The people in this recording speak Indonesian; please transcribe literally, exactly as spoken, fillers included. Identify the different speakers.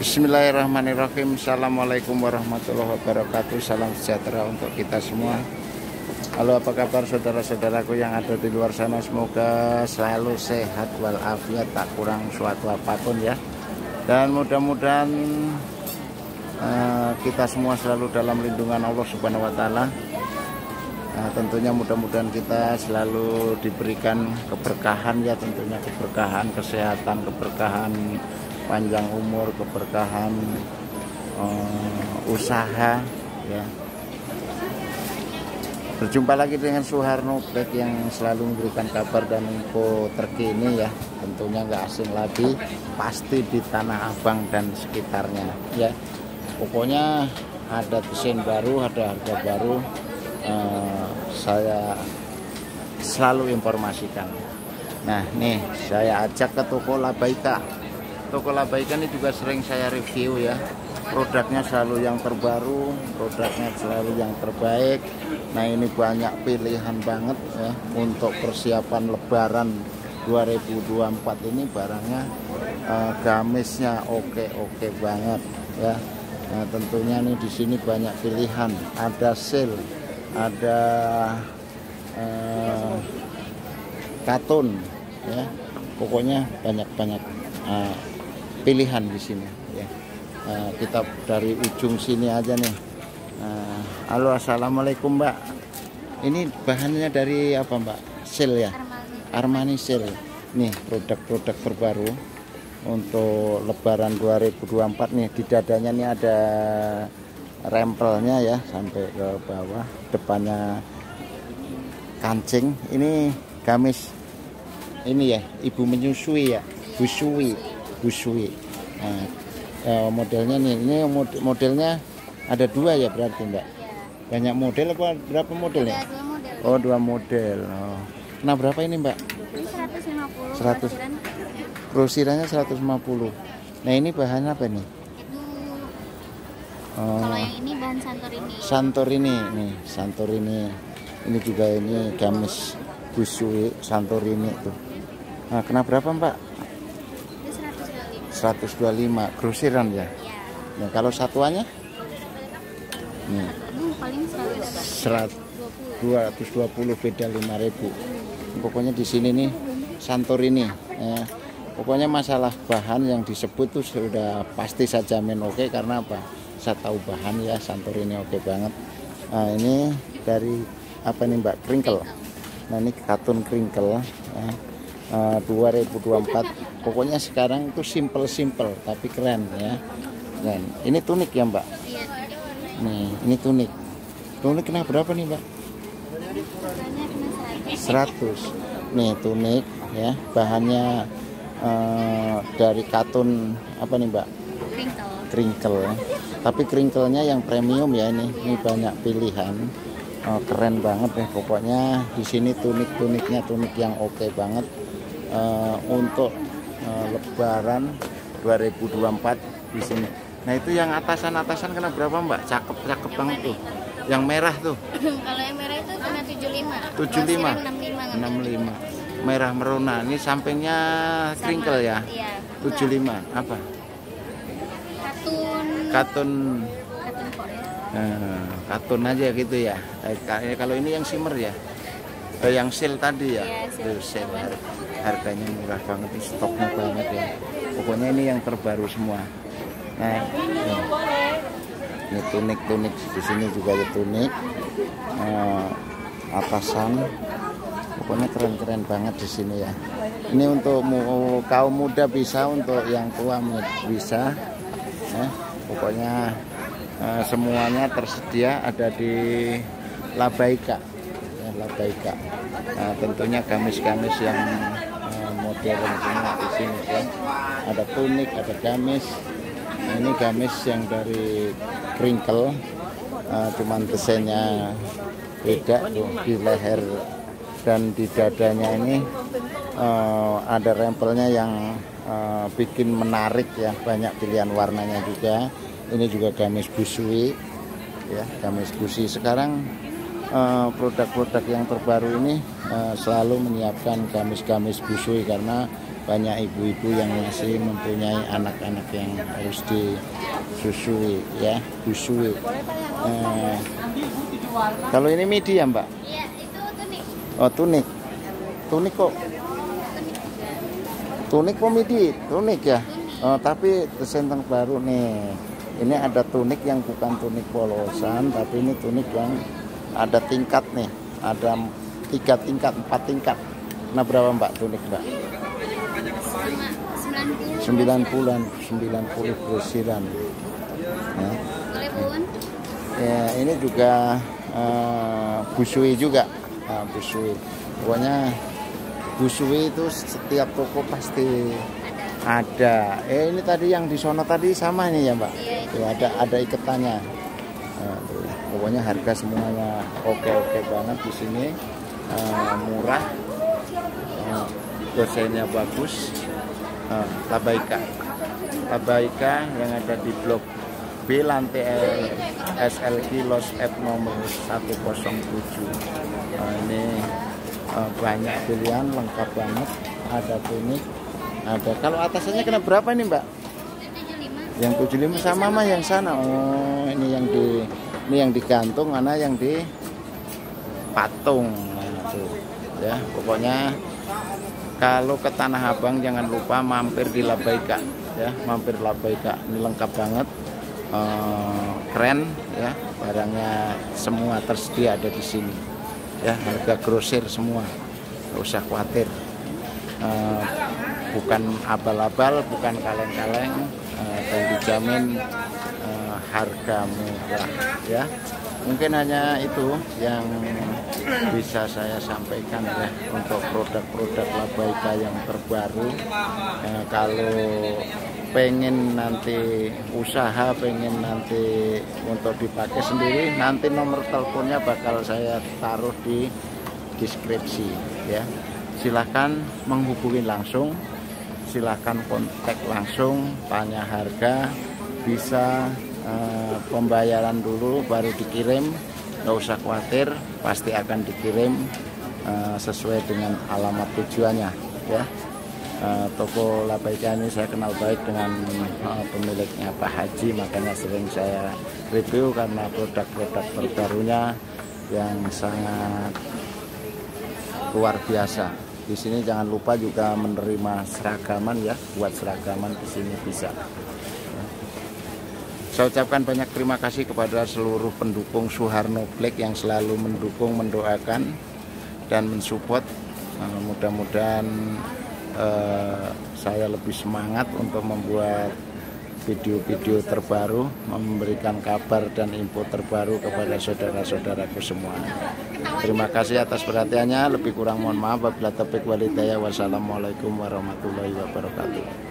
Speaker 1: Bismillahirrahmanirrahim. Assalamualaikum warahmatullahi wabarakatuh. Salam sejahtera untuk kita semua. Halo, apa kabar saudara-saudaraku yang ada di luar sana? Semoga selalu sehat walafiat, tak kurang suatu apapun ya. Dan mudah-mudahan uh, kita semua selalu dalam lindungan Allah Subhanahu wa taala. Nah, tentunya mudah-mudahan kita selalu diberikan keberkahan ya, tentunya keberkahan kesehatan, keberkahan panjang umur, keberkahan uh, usaha ya. Berjumpa lagi dengan Suharno Black yang selalu memberikan kabar dan info terkini ya. Tentunya nggak asing lagi, pasti di Tanah Abang dan sekitarnya ya. Pokoknya ada desain baru, ada harga baru, uh, saya selalu informasikan. Nah nih, saya ajak ke toko Labaika. Toko Labaika ini juga sering saya review ya. Produknya selalu yang terbaru, produknya selalu yang terbaik. Nah ini banyak pilihan banget ya untuk persiapan Lebaran dua ribu dua puluh empat ini. Barangnya uh, gamisnya oke-oke banget ya. Nah tentunya nih di sini banyak pilihan. Ada sale, ada uh, katun ya. Pokoknya banyak-banyak uh, pilihan di sini ya. Uh, kita dari ujung sini aja nih. Uh, halo, assalamualaikum Mbak. Ini bahannya dari apa Mbak? Sil ya? Armani, Armani Sil. Nih produk-produk terbaru untuk Lebaran dua ribu dua puluh empat nih. Di dadanya nih ada rempelnya ya sampai ke bawah. Depannya kancing. Ini gamis. Ini ya, ibu menyusui ya, busui, busui. Nah, eh, modelnya nih, ini mod modelnya ada dua ya berarti Mbak. Banyak model apa berapa model ya? Dua model. Oh dua model. Oh. Nah berapa ini Mbak?
Speaker 2: Ini seratus lima puluh.
Speaker 1: seratus. Grosirannya seratus lima puluh. Nah ini bahan apa nih?
Speaker 2: Itu.
Speaker 1: Oh.
Speaker 2: Kalau yang ini bahan Santorini.
Speaker 1: Santorini nih, Santorini. Ini juga ini gamis busui Santorini tuh. Nah kena berapa Mbak?
Speaker 2: Itu
Speaker 1: seratus dua puluh lima. Grosiran ya?
Speaker 2: Iya.
Speaker 1: Nah kalau satuannya? Nih.
Speaker 2: Itu paling
Speaker 1: seratus dua ratus dua puluh, beda lima ribu. Pokoknya di sini nih Santorini ya. Pokoknya masalah bahan yang disebut tuh sudah pasti saja men oke, karena apa? Saya tahu bahan ya, Santorini oke banget. Nah ini dari apa nih Mbak? Kringkel. Nah ini katun kringkel ya. Uh, dua ribu dua puluh empat. Pokoknya sekarang itu simple-simple tapi keren ya. Dan ini tunik ya Mbak?
Speaker 2: Iya.
Speaker 1: Nih ini tunik. Tunik kena berapa nih Mbak? seratus. Nih tunik ya, bahannya uh, dari katun apa nih Mbak?
Speaker 2: Kringkel.
Speaker 1: Kringkel. Tapi kringkelnya yang premium ya ini. Ini banyak pilihan. Uh, keren banget ya pokoknya. Di sini tunik-tuniknya tunik yang oke banget. Uh, untuk uh, Lebaran dua ribu dua puluh empat di sini. Nah itu yang atasan-atasan kena berapa Mbak? Cakep-cakep banget tuh. Yang merah tuh.
Speaker 2: Kalau yang merah itu kena tujuh puluh lima.
Speaker 1: tujuh puluh lima.
Speaker 2: enam puluh lima.
Speaker 1: Merah merona. Ini sampingnya kringkel ya.
Speaker 2: Iya.
Speaker 1: tujuh puluh lima. Apa?
Speaker 2: Katun.
Speaker 1: Katun.
Speaker 2: Katun Korea.
Speaker 1: Nah, katun aja gitu ya. Eh, kalau ini yang shimmer ya. Eh, yang sale tadi ya.
Speaker 2: Iya,
Speaker 1: Tuh, sale. Harganya murah banget, stoknya banget ya. Pokoknya ini yang terbaru semua. Nah, ini, ini tunik-tunik di sini juga ada tunik. Nah, atasan, pokoknya keren-keren banget di sini ya. Ini untuk kaum muda bisa, untuk yang tua bisa. Nah, pokoknya eh, semuanya tersedia ada di Labaika. Ya, Labaika. Nah, tentunya gamis-gamis yang modern semua di sini kan. Ada tunik, ada gamis. Nah, ini gamis yang dari kringkel, uh, cuman desainnya beda tuh di leher dan di dadanya ini uh, ada rempelnya yang uh, bikin menarik ya, banyak pilihan warnanya juga. Ini juga gamis busui ya, gamis busui. Sekarang produk-produk uh, yang terbaru ini uh, selalu menyiapkan gamis-gamis busui karena banyak ibu-ibu yang masih mempunyai anak-anak yang harus disusui ya, busui. Nah, kalau ini midi ya Mbak?
Speaker 2: Iya, itu tunik.
Speaker 1: Oh tunik, tunik kok, tunik kok midi, tunik ya. Oh, tapi senteng baru nih. Ini ada tunik yang bukan tunik polosan, tapi ini tunik yang ada tingkat nih, ada tiga tingkat, empat tingkat. Nah berapa Mbak tunik Mbak? sembilan puluh sembilan puluh grosiran. Nah,
Speaker 2: Boleh Bun?
Speaker 1: ya ini juga uh, busui juga, uh, busui. Pokoknya busui itu setiap toko pasti ada. Eh ini tadi yang di sono tadi sama ini ya Mbak?
Speaker 2: Iya,
Speaker 1: Ya, ada ada iketannya. Nah, tuh. Pokoknya harga semuanya oke-oke banget di sini, uh, murah, uh, desainnya bagus. Uh, Labaika, Labaika yang ada di blok B lantai S L G Los F nomor seratus tujuh. Uh, ini uh, banyak pilihan, lengkap banget. Ada tunik, ada. Kalau atasannya kena berapa ini Mbak?
Speaker 2: tujuh puluh lima.
Speaker 1: Yang tujuh puluh lima sama mah yang sana. Oh, ini yang di ini yang digantung, mana yang di patung. Nah, tuh. Ya, pokoknya kalau ke Tanah Abang jangan lupa mampir di Labaika ya, mampir Labaika. Ini lengkap banget. Uh, keren ya, barangnya semua tersedia ada di sini. Ya, harga grosir semua. Nggak usah khawatir. Uh, bukan abal-abal, bukan kaleng-kaleng, uh, dan dijamin uh, harga murah ya. Mungkin hanya itu yang bisa saya sampaikan ya untuk produk-produk Labaika yang terbaru. Eh, kalau pengen nanti usaha, pengen nanti untuk dipakai sendiri, nanti nomor teleponnya bakal saya taruh di deskripsi ya. Silahkan menghubungi langsung, silahkan kontak langsung, tanya harga, bisa Uh, pembayaran dulu baru dikirim, nggak usah khawatir, pasti akan dikirim uh, sesuai dengan alamat tujuannya ya. Uh, toko Labaika ini saya kenal baik dengan uh, pemiliknya Pak Haji, makanya sering saya review karena produk-produk terbarunya yang sangat luar biasa. Di sini jangan lupa juga menerima seragaman ya, buat seragaman di sini bisa. Saya ucapkan banyak terima kasih kepada seluruh pendukung Suharno Black yang selalu mendukung, mendoakan, dan mensupport. Uh, mudah-mudahan uh, saya lebih semangat untuk membuat video-video terbaru, memberikan kabar dan info terbaru kepada saudara-saudaraku semua. Terima kasih atas perhatiannya. Lebih kurang mohon maaf. Wabillahi taufiq wal hidayah. Wassalamualaikum warahmatullahi wabarakatuh.